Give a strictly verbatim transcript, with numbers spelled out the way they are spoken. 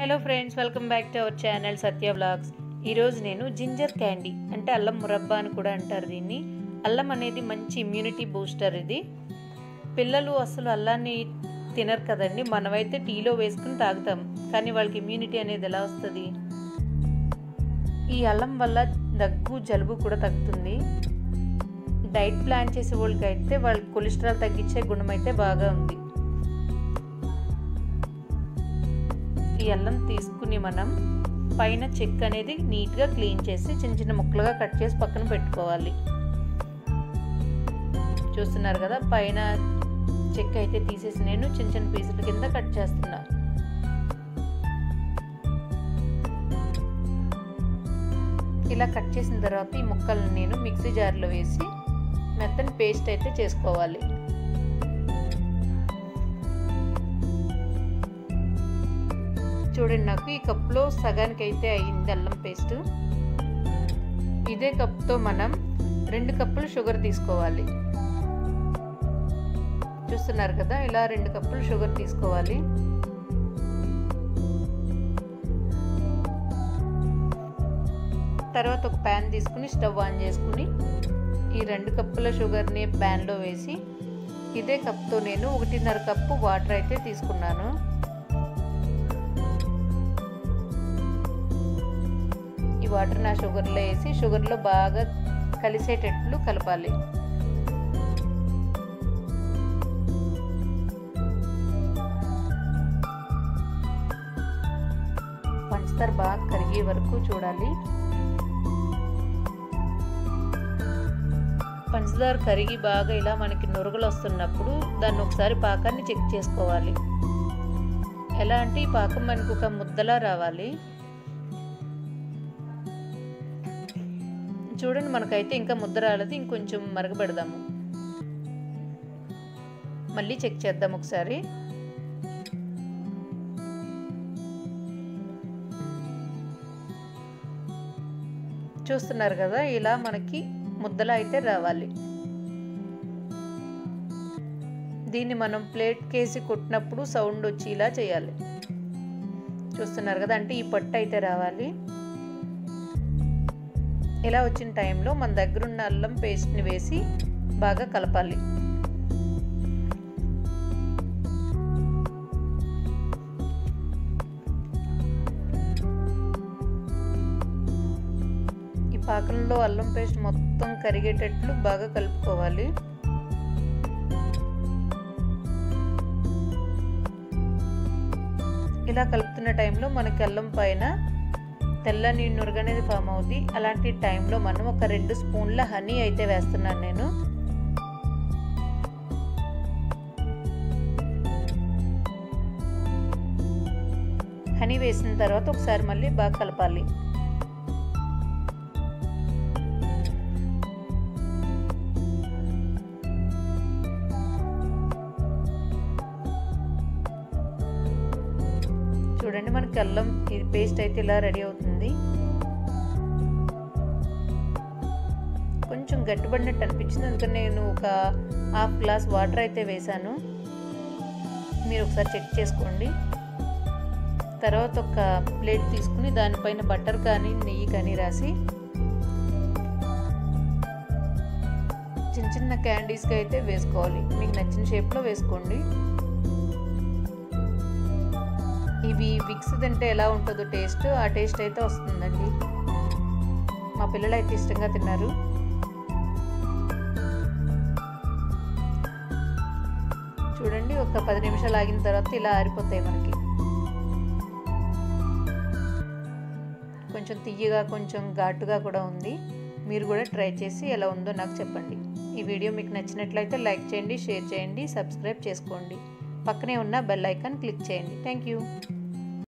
Hello friends, welcome back to our channel Satya vlogs. ఈరోజు నేను ginger candy అంటే అల్లం మురబ్బా అని కూడా అంటారు దీన్ని. అల్లం అనేది మంచి ఇమ్యూనిటీ బూస్టర్. ఇది పిల్లలు అసలు అల్లాన్ని తినరు కదండి. మనమైతే టీలో వేసుకుని తాగుతాం, కానీ వాళ్ళకి ఇమ్యూనిటీ అనేది ఎలా వస్తుంది? ఈ అల్లం వల్ల దగ్గు జలుబు కూడా తగ్గుతుంది. డైట్ ప్లాన్ చేసే వాళ్ళకి అయితే వాళ్ళకి కొలెస్ట్రాల్ తగ్గించే గుణం అయితే బాగా ఉంది. ఈ అల్లం తీసుకుని మనం పైన చెక్క అనేది నీట్గా క్లీన్ చేసి చిన్న చిన్న ముక్కలుగా కట్ చేసి పక్కన పెట్టుకోవాలి. చూస్తున్నారు కదా, పైన చెక్క అయితే తీసేసి నేను చిన్న చిన్న పీసుల కింద కట్ చేస్తున్నా. ఇలా కట్ చేసిన తర్వాత ఈ ముక్కలను నేను మిక్సీ జార్లో వేసి మెత్తని పేస్ట్ అయితే చేసుకోవాలి. చూడండి, నాకు ఈ కప్లో సగానికి అయితే అయ్యింది అల్లం పేస్ట్. ఇదే కప్తో మనం రెండు కప్పులు షుగర్ తీసుకోవాలి. చూస్తున్నారు కదా, ఇలా రెండు కప్పులు షుగర్ తీసుకోవాలి. తర్వాత ఒక ప్యాన్ తీసుకుని స్టవ్ ఆన్ చేసుకుని ఈ రెండు కప్పుల షుగర్ని ప్యాన్లో వేసి ఇదే కప్తో నేను ఒకటిన్నర కప్పు వాటర్ అయితే తీసుకున్నాను. ఈ వాటర్ నా షుగర్లో వేసి షుగర్లో బాగా కలిసేటట్లు కలపాలి. పంచదార బాగా కరిగే వరకు చూడాలి. పంచదార కరిగి బాగా ఇలా మనకి నురుగులు వస్తున్నప్పుడు దాన్ని ఒకసారి పాకాన్ని చెక్ చేసుకోవాలి. ఎలా అంటే ఈ పాకం మనకు ఒక ముద్దలా రావాలి. చూడండి, మనకైతే ఇంకా ముద్ద రాలేదు. ఇంకొంచెం మరగబెడదాము. మళ్ళీ చెక్ చేద్దాం ఒకసారి. చూస్తున్నారు కదా, ఇలా మనకి ముద్దలా అయితే రావాలి. దీన్ని మనం ప్లేట్ కేసి కొట్టినప్పుడు సౌండ్ వచ్చి ఇలా చేయాలి. చూస్తున్నారు కదా, అంటే ఈ పట్టు అయితే రావాలి. ఇలా వచ్చిన టైంలో మన దగ్గర ఉన్న అల్లం పేస్ట్ని వేసి బాగా కలపాలి. ఈ పాకంలో అల్లం పేస్ట్ మొత్తం కరిగేటట్లు బాగా కలుపుకోవాలి. ఇలా కలుపుతున్న టైంలో మనకి అల్లం పైన తెల్లని నురుగు అనేది ఫామ్ అవుద్ది. అలాంటి టైంలో మనం ఒక రెండు స్పూన్ల హనీ అయితే వేస్తున్నాను నేను. హనీ వేసిన తర్వాత ఒకసారి మళ్ళీ బాగా కలపాలి. చూడండి, మనకి అల్లం ఇది పేస్ట్ అయితే ఇలా రెడీ అవుతుంది. కొంచెం గట్టిపడినట్టు అనిపించింది, అందుకని నేను ఒక హాఫ్ గ్లాస్ వాటర్ అయితే వేసాను. మీరు ఒకసారి చెక్ చేసుకోండి. తర్వాత ఒక ప్లేట్ తీసుకుని దానిపైన బటర్ కానీ నెయ్యి కానీ రాసి చిన్న చిన్న క్యాండీస్కి అయితే వేసుకోవాలి. మీకు నచ్చిన షేప్లో వేసుకోండి. ఇవి విక్స్ తింటే ఎలా ఉంటుందో టేస్ట్, ఆ టేస్ట్ అయితే వస్తుందండి. మా పిల్లలు అయితే ఇష్టంగా తిన్నారు. చూడండి, ఒక పది నిమిషాలు ఆగిన తర్వాత ఇలా ఆరిపోతాయి మనకి. కొంచెం తియ్యగా కొంచెం ఘాటుగా కూడా ఉంది. మీరు కూడా ట్రై చేసి ఎలా ఉందో నాకు చెప్పండి. ఈ వీడియో మీకు నచ్చినట్లయితే లైక్ చేయండి, షేర్ చేయండి, సబ్స్క్రైబ్ చేసుకోండి. పక్కనే ఉన్న బెల్ ఐకాన్ క్లిక్ చేయండి. Thank you.